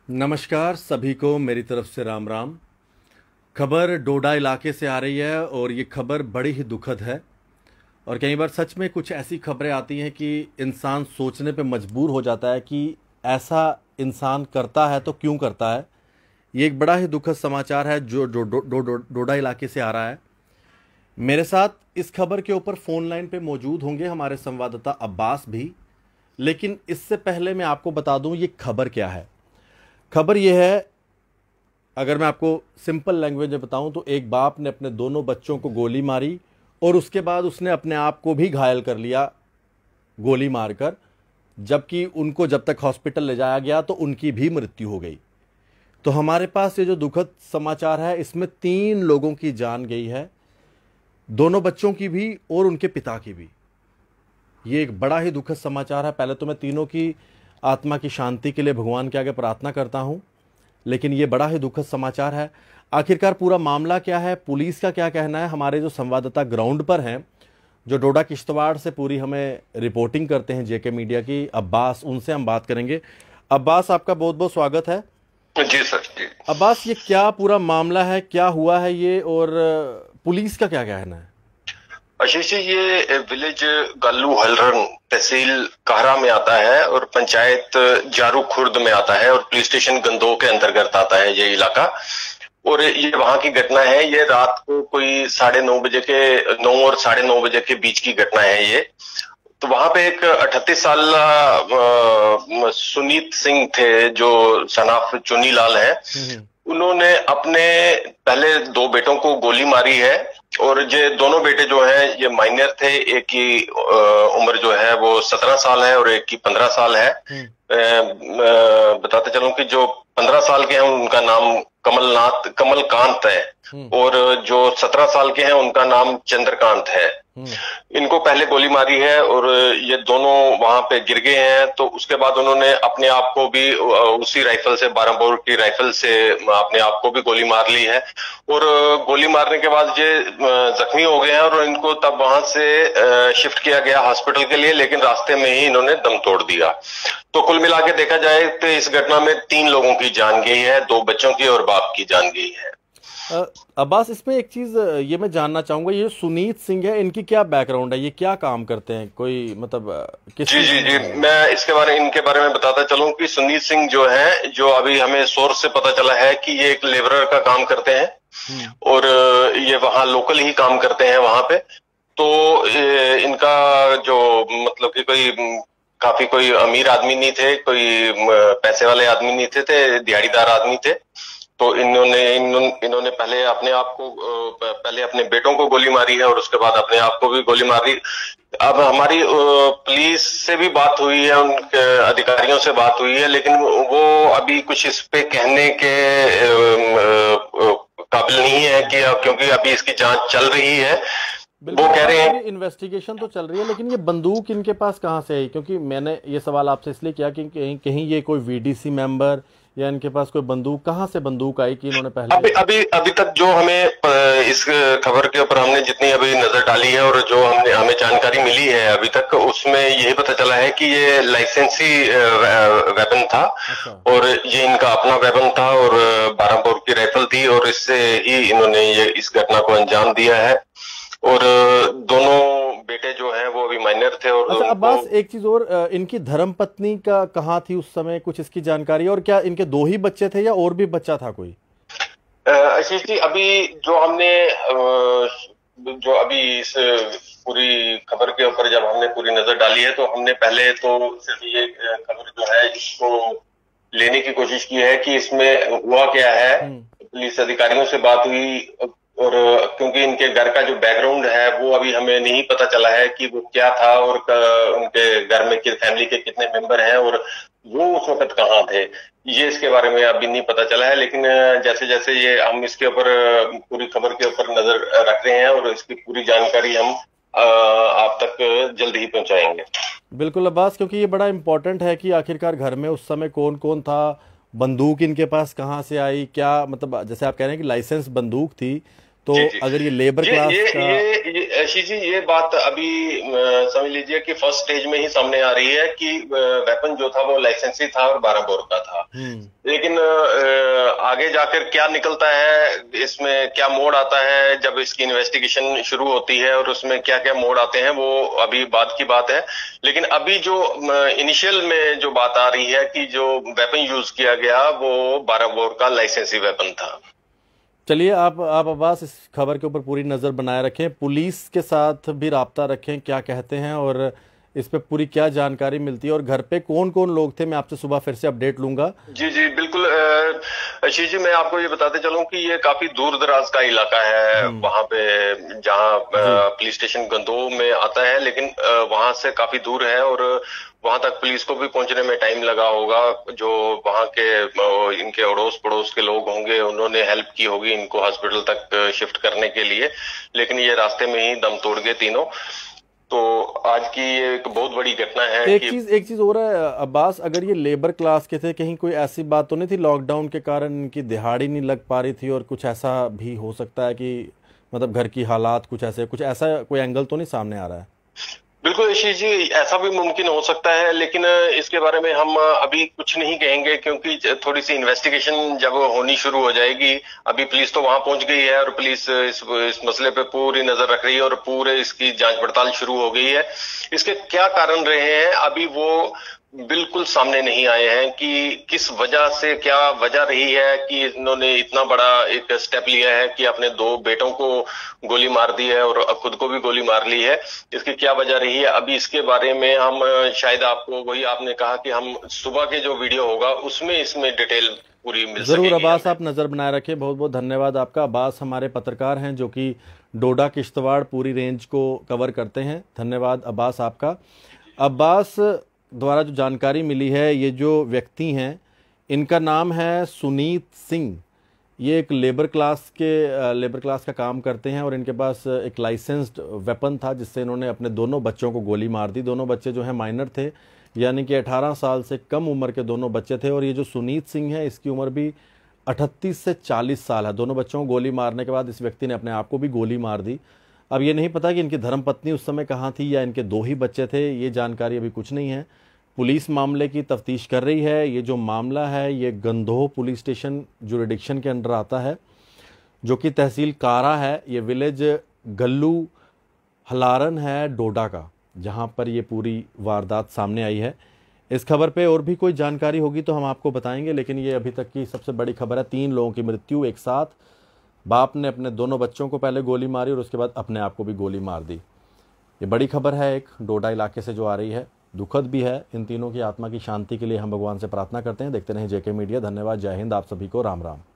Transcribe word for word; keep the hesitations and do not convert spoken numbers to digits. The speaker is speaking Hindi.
नमस्कार सभी को मेरी तरफ से राम राम। खबर डोडा इलाके से आ रही है और ये खबर बड़ी ही दुखद है। और कई बार सच में कुछ ऐसी खबरें आती हैं कि इंसान सोचने पे मजबूर हो जाता है कि ऐसा इंसान करता है तो क्यों करता है। ये एक बड़ा ही दुखद समाचार है जो डो, डो, डो, डो, डोडा इलाके से आ रहा है। मेरे साथ इस खबर के ऊपर फ़ोन लाइन पे मौजूद होंगे हमारे संवाददाता अब्बास भी। लेकिन इससे पहले मैं आपको बता दूं ये खबर क्या है। खबर यह है, अगर मैं आपको सिंपल लैंग्वेज में बताऊं तो एक बाप ने अपने दोनों बच्चों को गोली मारी और उसके बाद उसने अपने आप को भी घायल कर लिया गोली मारकर, जबकि उनको जब तक हॉस्पिटल ले जाया गया तो उनकी भी मृत्यु हो गई। तो हमारे पास ये जो दुखद समाचार है इसमें तीन लोगों की जान गई है, दोनों बच्चों की भी और उनके पिता की भी। ये एक बड़ा ही दुखद समाचार है। पहले तो मैं तीनों की आत्मा की शांति के लिए भगवान के आगे प्रार्थना करता हूं, लेकिन ये बड़ा ही दुखद समाचार है। आखिरकार पूरा मामला क्या है, पुलिस का क्या कहना है, हमारे जो संवाददाता ग्राउंड पर हैं, जो डोडा किश्तवाड़ से पूरी हमें रिपोर्टिंग करते हैं जेके मीडिया की, अब्बास, उनसे हम बात करेंगे। अब्बास, आपका बहुत बहुत स्वागत है। जी सर जी। अब्बास, ये क्या पूरा मामला है, क्या हुआ है ये, और पुलिस का क्या कहना है? आशीष जी, ये विलेज गालू हलरन तहसील काहरा में आता है और पंचायत जारू खुर्द में आता है और पुलिस स्टेशन गंदोह के अंतर्गत आता है ये इलाका। और ये वहां की घटना है। ये रात को कोई साढ़े नौ बजे के नौ और साढ़े नौ बजे के बीच की घटना है ये। तो वहां पे एक अठतीस साल सुनीत सिंह थे जो सनाफ चुनी लाल है। उन्होंने अपने पहले दो बेटों को गोली मारी है और ये दोनों बेटे जो हैं ये माइनर थे। एक की उम्र जो है वो सत्रह साल है और एक की पंद्रह साल है। बताते चलूं कि जो पंद्रह साल के हैं उनका नाम कमलनाथ कमलकांत है और जो सत्रह साल के हैं उनका नाम चंद्रकांत है। इनको पहले गोली मारी है और ये दोनों वहां पे गिर गए हैं। तो उसके बाद उन्होंने अपने आप को भी उसी राइफल से, बारह बोर की राइफल से अपने आप को भी गोली मार ली है। और गोली मारने के बाद ये जख्मी हो गए हैं और इनको तब वहां से शिफ्ट किया गया हॉस्पिटल के लिए, लेकिन रास्ते में ही इन्होंने दम तोड़ दिया। तो कुल मिला के देखा जाए तो इस घटना में तीन लोगों की जान गई है, दो बच्चों की और बाप की जान गई है। अब्बास, इसमें एक चीज ये मैं जानना चाहूंगा, ये सुनीत सिंह है, इनकी क्या बैकग्राउंड है, ये क्या काम करते हैं, कोई मतलब किस? जी जी जी, मैं इसके बारे इनके बारे में बताता चलूं कि सुनीत सिंह जो है, जो अभी हमें सोर्स से पता चला है कि ये एक लेबरर का काम करते हैं और ये वहां लोकल ही काम करते हैं वहां पे। तो इनका जो मतलब कि कोई काफी कोई अमीर आदमी नहीं थे, कोई पैसे वाले आदमी नहीं थे, थे दिहाड़ीदार आदमी थे। तो इन्होंने इन्होंने पहले अपने आप को पहले अपने बेटों को गोली मारी है और उसके बाद अपने आप को भी गोली मारी। अब हमारी पुलिस से भी बात हुई है, उनके अधिकारियों से बात हुई है, लेकिन वो अभी कुछ इस पे कहने के काबिल नहीं है कि क्योंकि अभी इसकी जांच चल रही है। वो कह रहे हैं इन्वेस्टिगेशन तो चल रही है, लेकिन ये बंदूक इनके पास कहाँ से आई? क्योंकि मैंने ये सवाल आपसे इसलिए किया कि कहीं कहीं ये कोई वीडीसी मेंबर या इनके पास कोई बंदूक, कहाँ से बंदूक आई कि इन्होंने पहले? अभी अभी अभी तक जो हमें इस खबर के ऊपर हमने जितनी अभी नजर डाली है और जो हमने हमें जानकारी मिली है अभी तक, उसमें यही पता चला है कि ये लाइसेंसी वेपन था। अच्छा। और ये इनका अपना वेपन था और बारह बोर की राइफल थी और इससे ही इन्होंने ये इस घटना को अंजाम दिया है। और दोनों बेटे जो हैं वो अभी माइनर थे। और अच्छा अब्बास, एक चीज और, इनकी धर्मपत्नी का कहाँ थी उस समय, कुछ इसकी जानकारी? और क्या इनके दो ही बच्चे थे या और भी बच्चा था कोई? आशीष जी, अभी जो हमने जो अभी इस पूरी खबर के ऊपर जब हमने पूरी नजर डाली है तो हमने पहले तो सिर्फ ये खबर जो है इसको लेने की कोशिश की है कि इसमें हुआ क्या है। पुलिस अधिकारियों से बात हुई और क्योंकि इनके घर का जो बैकग्राउंड है वो अभी हमें नहीं पता चला है कि वो क्या था और उनके घर में फैमिली के कितने मेंबर हैं और वो उस वक्त कहाँ थे, ये इसके बारे में अभी नहीं पता चला है। लेकिन जैसे जैसे ये हम इसके ऊपर पूरी खबर के ऊपर नजर रख रहे हैं और इसकी पूरी जानकारी हम आप तक जल्द ही पहुंचाएंगे। बिल्कुल अब्बास, क्योंकि ये बड़ा इम्पोर्टेंट है कि आखिरकार घर में उस समय कौन कौन था, बंदूक इनके पास कहाँ से आई, क्या मतलब, जैसे आप कह रहे हैं कि लाइसेंस बंदूक थी, तो जी, जी। अगर ये लेबर ये क्लास ये का ये ये आशीष जी, ये बात अभी अ, समझ लीजिए कि फर्स्ट स्टेज में ही सामने आ रही है कि वेपन जो था वो लाइसेंसी था और बारह बोर का था। हम्म लेकिन अ, आगे जाकर क्या निकलता है, इसमें क्या मोड़ आता है जब इसकी इन्वेस्टिगेशन शुरू होती है और उसमें क्या क्या मोड़ आते हैं, वो अभी बाद की बात है। लेकिन अभी जो इनिशियल में जो बात आ रही है कि जो वेपन यूज किया गया वो बारह बोर का लाइसेंसी वेपन था। चलिए, आप आप अब्बास इस खबर के ऊपर पूरी नज़र बनाए रखें, पुलिस के साथ भी राब्ता रखें, क्या कहते हैं और इस पे पूरी क्या जानकारी मिलती है, और घर पे कौन कौन लोग थे मैं आपसे सुबह फिर से अपडेट लूंगा। जी जी बिल्कुल। आशीष जी, मैं आपको ये बताते चलूं कि ये काफी दूर दराज का इलाका है, हम्म वहां पे जहां जी पुलिस स्टेशन गंदोह में आता है, लेकिन वहां से काफी दूर है और वहां तक पुलिस को भी पहुंचने में टाइम लगा होगा। जो वहां के इनके अड़ोस पड़ोस के लोग होंगे उन्होंने हेल्प की होगी इनको हॉस्पिटल तक शिफ्ट करने के लिए, लेकिन ये रास्ते में ही दम तोड़ गए तीनों। तो आज की ये एक बहुत बड़ी घटना है। एक कि चीज एक चीज हो रहा है अब्बास, अगर ये लेबर क्लास के थे, कहीं कोई ऐसी बात तो नहीं थी लॉकडाउन के कारण इनकी दिहाड़ी नहीं लग पा रही थी, और कुछ ऐसा भी हो सकता है कि मतलब घर की हालात कुछ ऐसे, कुछ ऐसा कोई एंगल तो नहीं सामने आ रहा है। बिल्कुल आशीष जी, ऐसा भी मुमकिन हो सकता है, लेकिन इसके बारे में हम अभी कुछ नहीं कहेंगे क्योंकि थोड़ी सी इन्वेस्टिगेशन जब होनी शुरू हो जाएगी। अभी पुलिस तो वहां पहुंच गई है और पुलिस इस, इस मसले पे पूरी नजर रख रही है और पूरे इसकी जांच पड़ताल शुरू हो गई है। इसके क्या कारण रहे हैं अभी वो बिल्कुल सामने नहीं आए हैं कि किस वजह से, क्या वजह रही है कि इन्होंने इतना बड़ा एक स्टेप लिया है कि अपने दो बेटों को गोली मार दी है और खुद को भी गोली मार ली है। इसकी क्या वजह रही है अभी इसके बारे में हम शायद आपको, वही आपने कहा कि हम सुबह के जो वीडियो होगा उसमें इसमें डिटेल पूरी मिल सकेगी। जरूर अब्बास, आप नज़र बनाए रखें। बहुत बहुत धन्यवाद आपका। अब्बास हमारे पत्रकार हैं जो कि डोडा किश्तवाड़ पूरी रेंज को कवर करते हैं। धन्यवाद अब्बास आपका। अब्बास द्वारा जो जानकारी मिली है, ये जो व्यक्ति हैं इनका नाम है सुनीत सिंह। ये एक लेबर क्लास के लेबर क्लास का काम करते हैं और इनके पास एक लाइसेंस्ड वेपन था जिससे इन्होंने अपने दोनों बच्चों को गोली मार दी। दोनों बच्चे जो हैं माइनर थे, यानी कि अठारह साल से कम उम्र के दोनों बच्चे थे, और ये जो सुनीत सिंह है इसकी उम्र भी अठतीस से चालीस साल है। दोनों बच्चों को गोली मारने के बाद इस व्यक्ति ने अपने आप को भी गोली मार दी। अब ये नहीं पता कि इनकी धर्मपत्नी उस समय कहाँ थी या इनके दो ही बच्चे थे, ये जानकारी अभी कुछ नहीं है। पुलिस मामले की तफ्तीश कर रही है। ये जो मामला है ये गंदोह पुलिस स्टेशन जुरिडिक्शन के अंडर आता है, जो कि तहसील कारा है। ये विलेज गल्लू हलारन है डोडा का, जहां पर ये पूरी वारदात सामने आई है। इस खबर पे और भी कोई जानकारी होगी तो हम आपको बताएंगे, लेकिन ये अभी तक की सबसे बड़ी खबर है। तीन लोगों की मृत्यु एक साथ, बाप ने अपने दोनों बच्चों को पहले गोली मारी और उसके बाद अपने आप को भी गोली मार दी। ये बड़ी खबर है एक डोडा इलाके से जो आ रही है, दुखद भी है। इन तीनों की आत्मा की शांति के लिए हम भगवान से प्रार्थना करते हैं। देखते रहें जेके मीडिया। धन्यवाद। जय हिंद। आप सभी को राम राम।